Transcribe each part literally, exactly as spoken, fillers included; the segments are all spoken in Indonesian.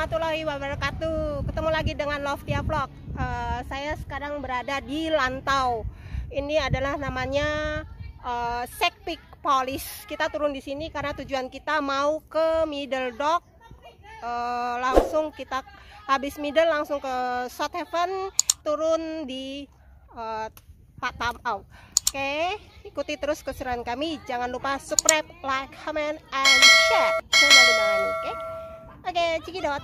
warahmatullahi wabarakatuh. Ketemu lagi dengan Loftia Vlog. uh, Saya sekarang berada di Lantau. Ini adalah namanya uh, Sekpik Police. Kita turun di sini karena tujuan kita mau ke Middle Dock. uh, Langsung kita habis Middle langsung ke South Haven, turun di uh, Pak Tamau. Oke, ikuti terus keseruan kami. Jangan lupa subscribe, like, comment, and share channel ini. Oke, oke, cikidot.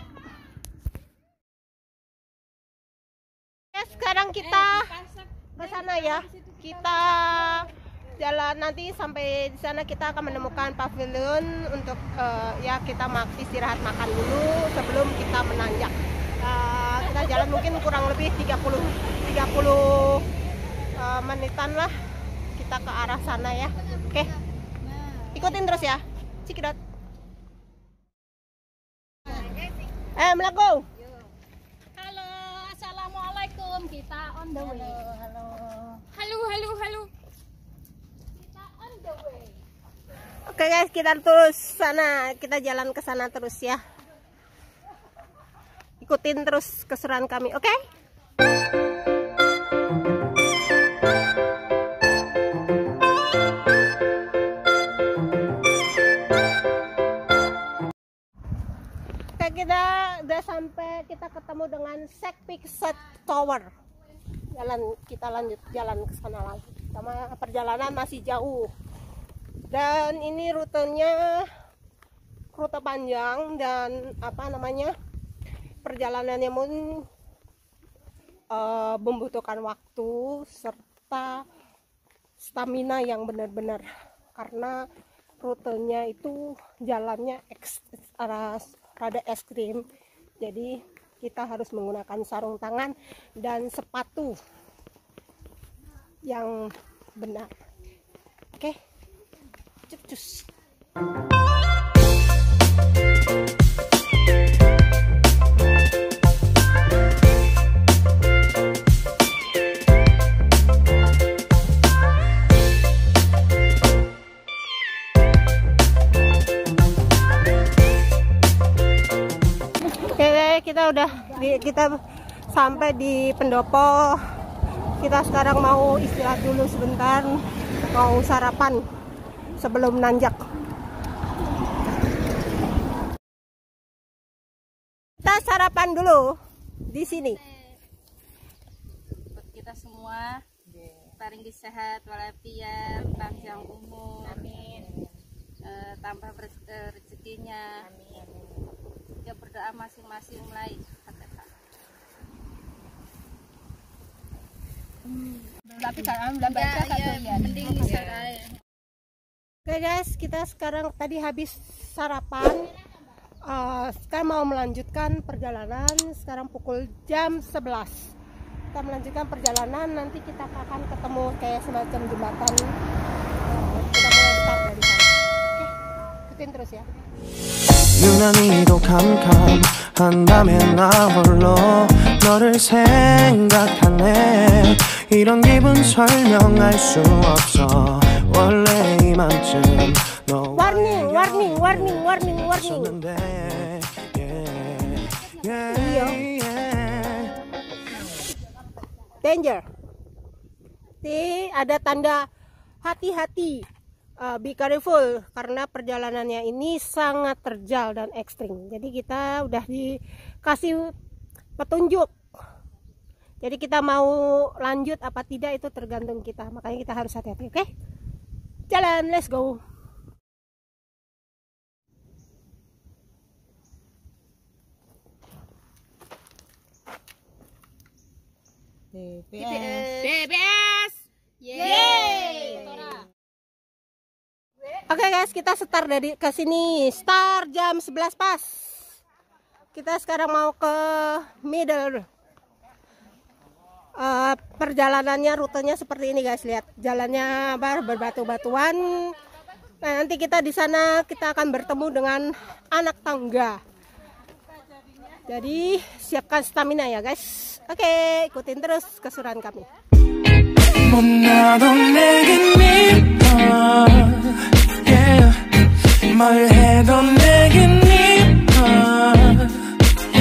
Ya, sekarang kita ke sana ya. Kita jalan nanti sampai di sana kita akan menemukan pavilion untuk uh, ya kita mak istirahat makan dulu sebelum kita menanjak. Uh, kita jalan mungkin kurang lebih tiga puluh uh, menitan lah. Kita ke arah sana ya. Oke, ikutin terus ya, cikidot. Eh, melaku. Halo, assalamualaikum. Kita on the way. Halo, Halo, halo, halo. Kita on the way. Oke guys, kita terus sana. Kita jalan ke sana terus ya. Ikutin terus keseruan kami, oke? Kita udah sampai, kita ketemu dengan Sekpik Tower. Jalan kita lanjut jalan ke sana lagi. Sama perjalanan masih jauh. Dan ini rutenya rute panjang dan apa namanya? Perjalanannya pun uh, membutuhkan waktu serta stamina yang benar-benar, karena rutenya itu jalannya eks, rada ekstrim, jadi kita harus menggunakan sarung tangan dan sepatu yang benar. Oke, cus. Kita udah di, kita sampai di pendopo. Kita sekarang mau istirahat dulu sebentar, mau sarapan sebelum nanjak. Kita sarapan dulu di sini. Buat kita semua, paling sehat walafiat, panjang umur. Amin. Uh, tambah uh, rezekinya. Amin. Kita berdoa masing-masing mulai. tapi kan udah baca satu ya. Mending bisa. Oke guys, kita sekarang tadi habis sarapan. Uh, sekarang mau melanjutkan perjalanan. Sekarang pukul jam sebelas. Kita melanjutkan perjalanan. Nanti kita akan ketemu kayak semacam jembatan. Uh, kita mulai start dari sana. Oke, ikutin terus ya. 유난히도 캄캄한밤에 나 홀로 너를 생각하네. 이런 기분 설명할 수 없어. 원래 이맘쯤 너 warning, warning, warning, warning, warning. Iya. Danger. Di ada tanda hati-hati. Uh, be careful karena perjalanannya ini sangat terjal dan ekstrim. Jadi kita udah dikasih petunjuk. Jadi kita mau lanjut apa tidak itu tergantung kita. Makanya kita harus hati-hati, oke? Okay? Jalan, let's go. B P B B S. Yeay. Oke okay guys, kita start dari ke sini. Start jam sebelas pas. Kita sekarang mau ke Middle. Uh, perjalanannya rutenya seperti ini guys, lihat jalannya bar berbatu-batuan. Nah, nanti kita di sana kita akan bertemu dengan anak tangga. Jadi siapkan stamina ya guys. Oke, okay, ikutin terus keseruan kami. 말해도 내겐 이뻐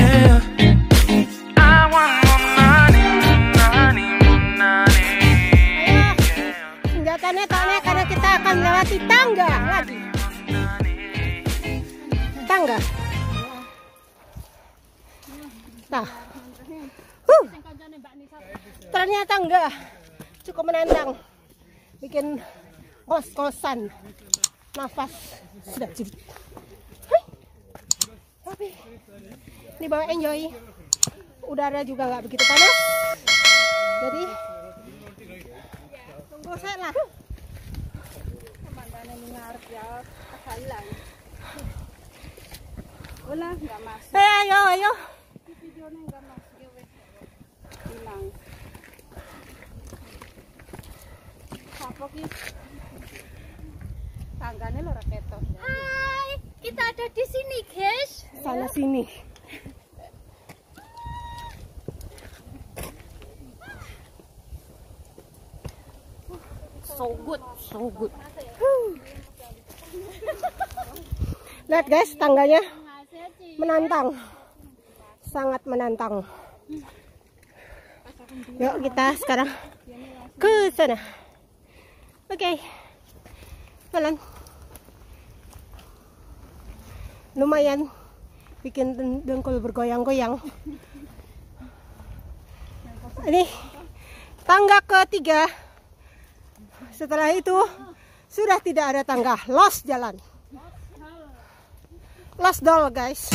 soalnya karena kita akan melewati tangga lagi. Tangga. Nah, huh. Ternyata enggak cukup menantang, bikin ngos-ngosan, nafas sudah jadi. Tapi ini bawa enjoy, udara juga nggak begitu panas, jadi tunggu saya lah. Pemandangan ini ngarep ya, hilang. Ulah nggak masuk. Eh, ayo, ayo. Videonya nggak masuk ya wes. Hilang. Apa ki? Tanggane lho raketo. Hai, kita ada di sini, guys. Sana sini. So good, so good. Lihat guys, tangganya menantang, sangat menantang. Yuk kita sekarang ke sana. Oke, okay. Jalan. Lumayan bikin dengkul bergoyang-goyang. Ini tangga ketiga. Setelah itu sudah tidak ada tangga, lost jalan, lost doll guys.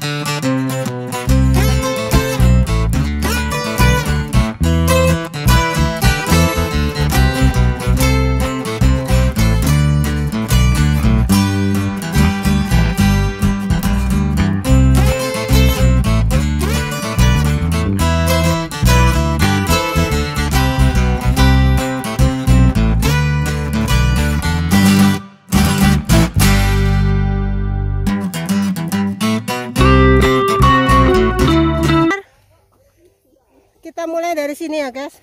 Kita mulai dari sini ya guys.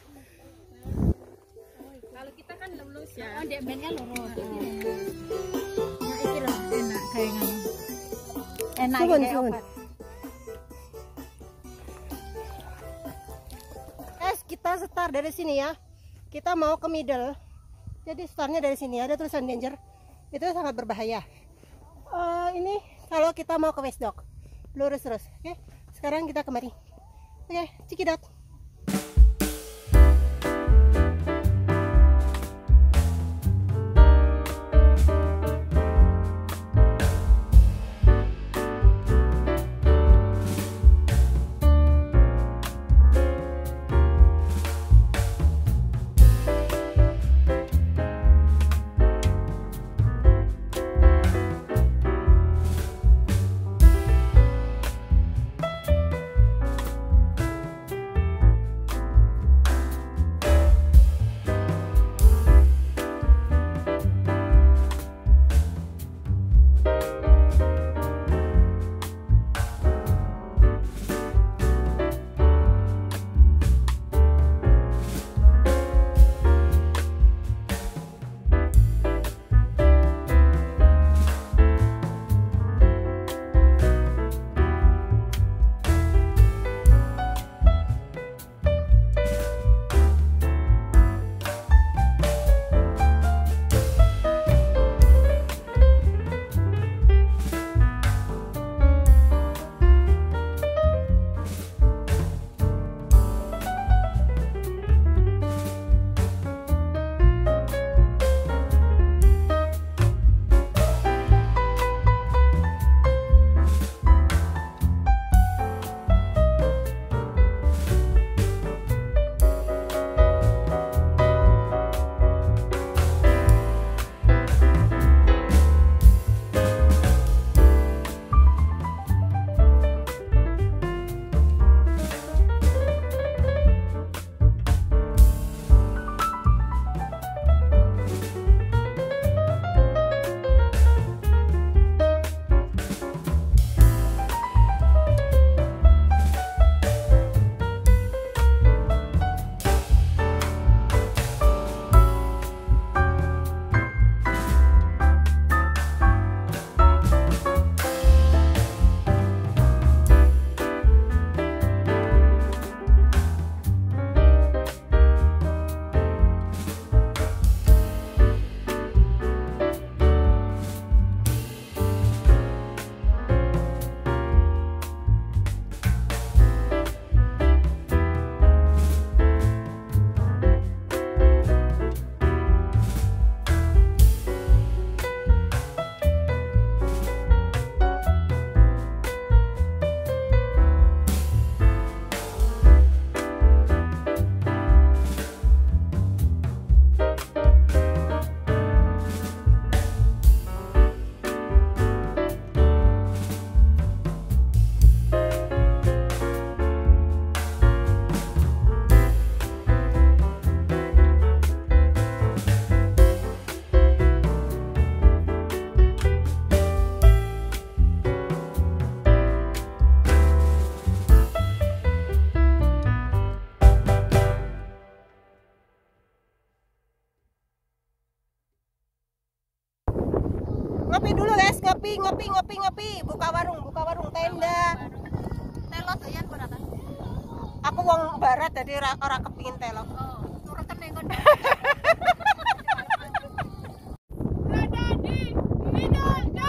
Kalau kita kan lulus ya. Oh, dia bandnya lurus. Nah, ini loh enak kayak gini. Enak Sugun, kayak sugun. obat. Guys, kita start dari sini ya. Kita mau ke middle. Jadi startnya dari sini, ada tulisan danger. Itu sangat berbahaya. Uh, ini kalau kita mau ke West Dock, lurus terus. Oke, sekarang kita kemari. Oke, cikidot. Ngopi dulu guys, ngopi, ngopi, ngopi, ngopi. Buka warung, buka warung tenda. Telo doyan berapa? Aku wong barat jadi ora, ora kepingin telo. Oh, turutan nenggon. Ada di Minanda.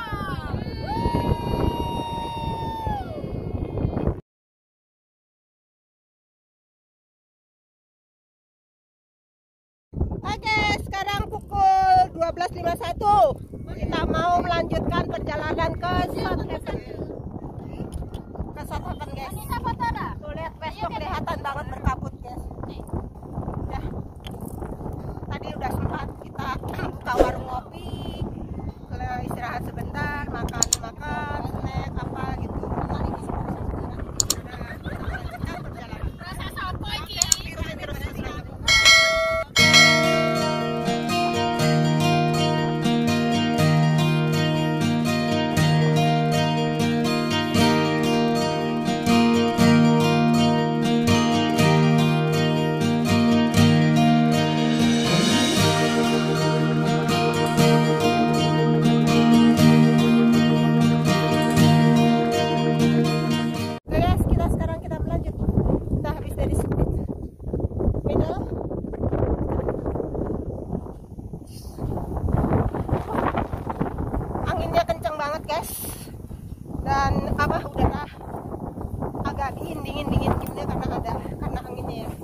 Oke, sekarang pukul dua belas lima puluh satu. Kita mau melanjutkan perjalanan ke Southampton. Ke Southampton, guys. Tuh lihat besok kelihatan banget berkabut, guys. Ya. Tadi udah sempat kita buka warung kopi, istirahat sebentar, makan makan, snack apa gitu. Rasa sopo iki? Guys, kita sekarang kita melanjut. Kita habis dari Split Middle. Anginnya kencang banget, guys. Dan apa udara agak dingin dingin dingin gitu karena ada karena anginnya ya.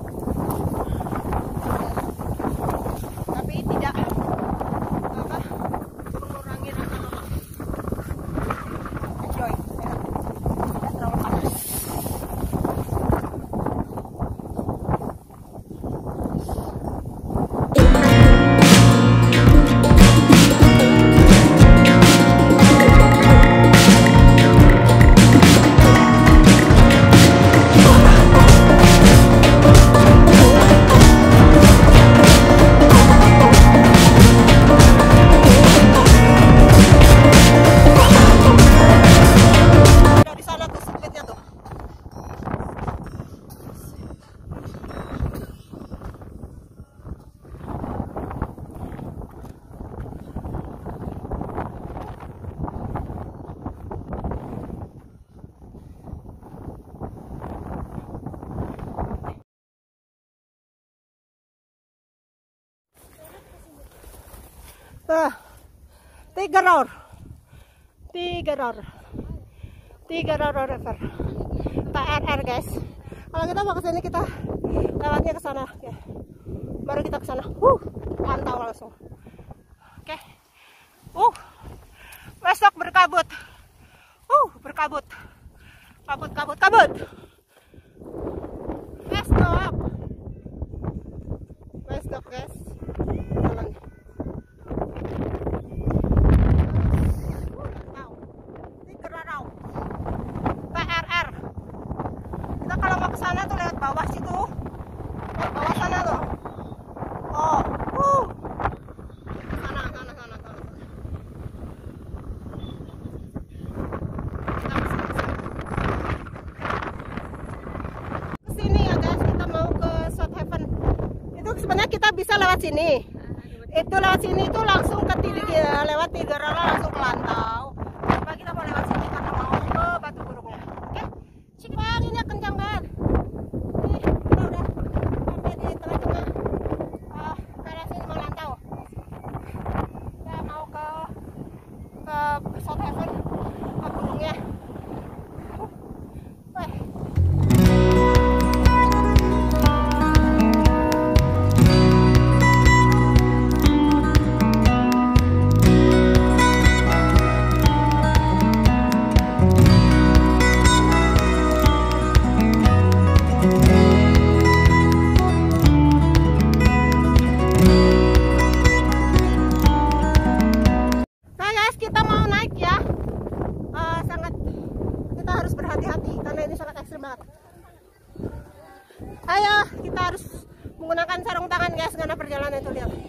Tapi tidak apa mengurangi rasa lemak. Enjoy. Ya. Tidak terlalu panas. Udah di sana tuh splitnya tuh. Tuh, tiga rour, tiga rour, tiga rour river, P R R guys. Kalau kita mau kesini kita lewatnya ke sana, ya. Baru kita ke sana, uh, pantau langsung. Oke, uh, besok berkabut, uh, berkabut, kabut, kabut, kabut. Besok, besok guys, jalan. P R R. Kita kalau mau ke sana tuh lewat bawah situ. Lewat bawah sana tuh. Oh, uh. Sana, sana, sana, sana. Kita ke sini ya guys, kita mau ke Southampton. Itu sebenarnya kita bisa lewat sini. Itu lewat sini itu langsung ke tiga, lewat tiga rala langsung ke Lantau. Coba kita mau lewat sini karena mau ke Batu Burungnya. Oke, cik anginnya kencang banget. Nih, kita udah sampai di tengah-tengah uh, daerah sini mau Lantau. Kita mau ke ke Southampton, ke gunungnya. Uh, weh. Nah guys, kita mau naik ya. Uh, sangat kita harus berhati-hati karena ini sangat ekstrim banget. Ayo, kita harus menggunakan sarung tangan guys karena perjalanan itu lihat.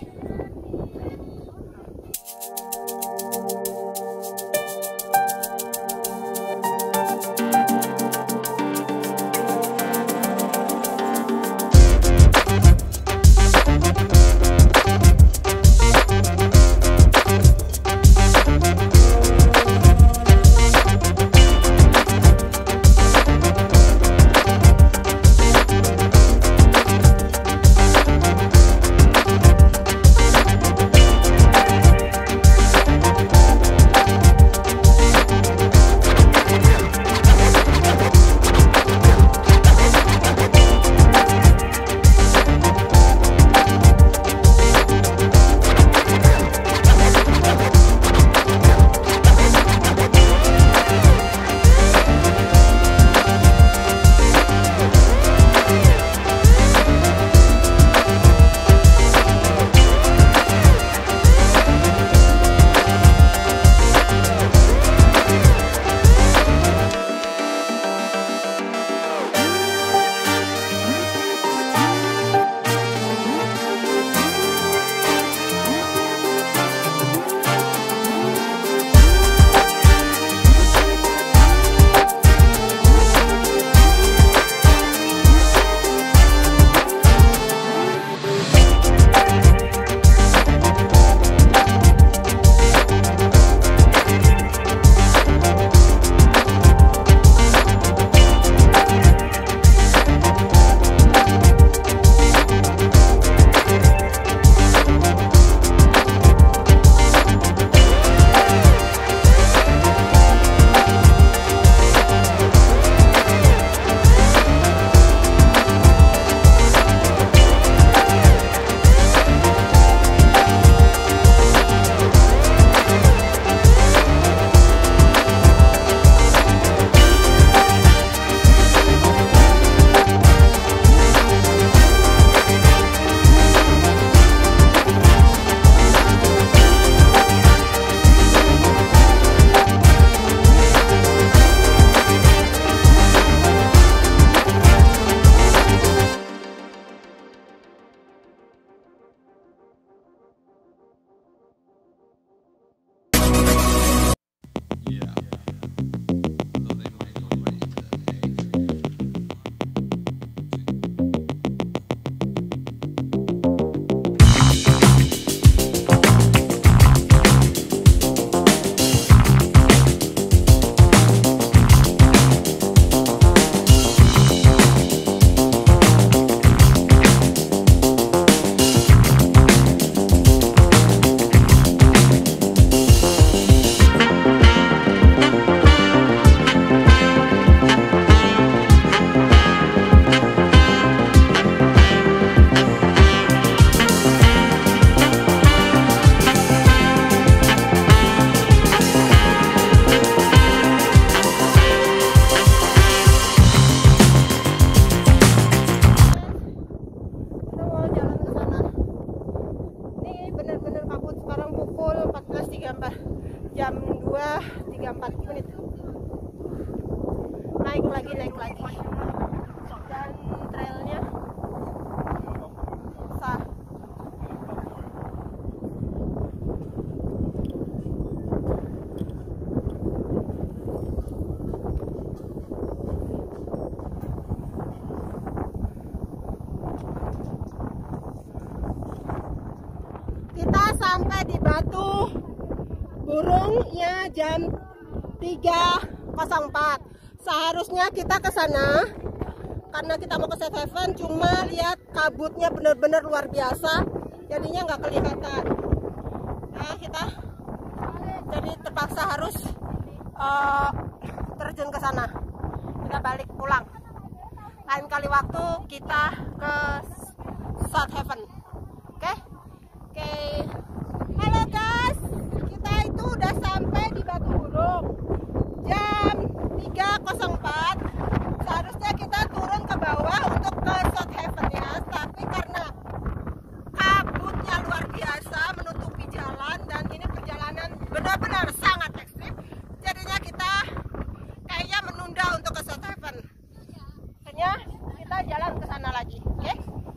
jam dua tiga puluh empat menit. Naik lagi, naik lagi. Dan trailnya sah. Kita sampai di Batu Burungnya jam tiga nol empat. Seharusnya kita ke sana karena kita mau ke Safe Haven, cuma lihat kabutnya benar-benar luar biasa, jadinya nggak kelihatan. Nah, kita jadi terpaksa harus uh, terjun ke sana. Kita balik pulang. Lain kali waktu kita ke Safe Haven. Oke? Okay? Oke, okay. Halo guys, kita itu udah sampai di Batu Burung jam tiga nol empat. Seharusnya kita turun ke bawah untuk ke Safe Haven ya, tapi karena kabutnya luar biasa menutupi jalan dan ini perjalanan benar-benar sangat ekstrim, jadinya kita kayaknya menunda untuk ke Safe Haven. Akhirnya kita jalan ke sana lagi, oke? Okay?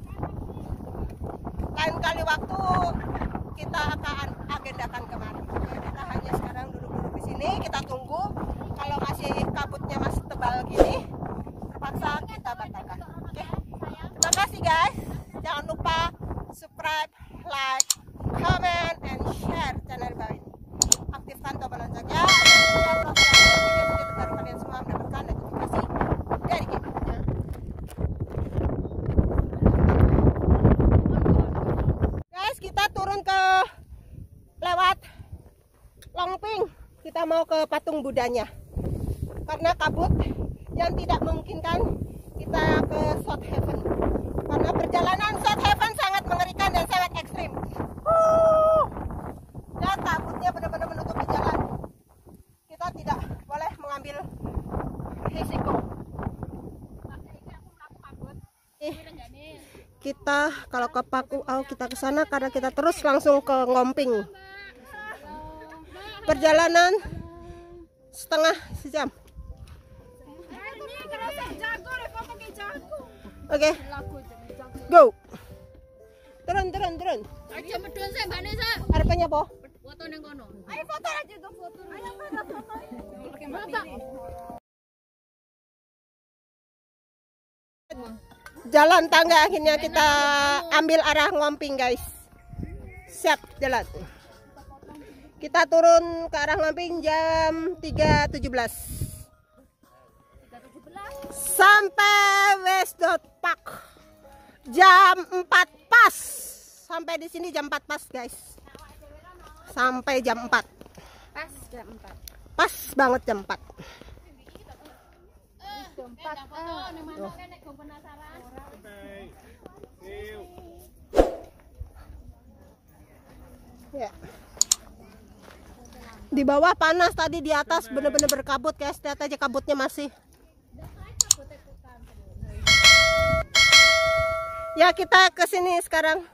Lain kali waktu kita akan agendakan kemarin. Ya, kita hanya sekarang duduk-duduk di sini, kita tunggu. Kalau masih kabutnya masih tebal gini, terpaksa kita batalkan. Oke, terima kasih guys. Jangan lupa subscribe, like, comment, and share channel bawah ini. Aktifkan tombol loncengnya agar setiap video-video terbaru kalian semua mendapatkan notifikasi dari kita. Kita turun ke lewat Longping, kita mau ke patung Budanya karena kabut yang tidak memungkinkan kita ke Safe Haven karena perjalanan Safe Haven sangat mengerikan dan sangat ekstrim. uh, dan kabutnya benar-benar menutupi jalan, kita tidak boleh mengambil risiko. eh. Kita kalau ke Paku Au kita ke sana karena kita terus langsung ke Ngomping. Perjalanan setengah sejam. Oke. Okay. Go. Turun turun turun. Aja medun sih Mbak Nesa. Harapannya apa? Foto ning kono. Ayo foto aja tuh foto. Ayo foto. Jalan tangga akhirnya kita ambil arah Ngomping guys. Siap jalan. Kita turun ke arah Ngomping jam tiga tujuh belas. Sampai Westdot Park jam empat pas. Sampai di sini jam empat pas guys. Sampai jam empat. Pas jam empat. Pas banget jam empat. Ya. Di bawah panas, tadi di atas bener-bener berkabut guys. Lihat aja kabutnya masih. Ya kita ke sini sekarang.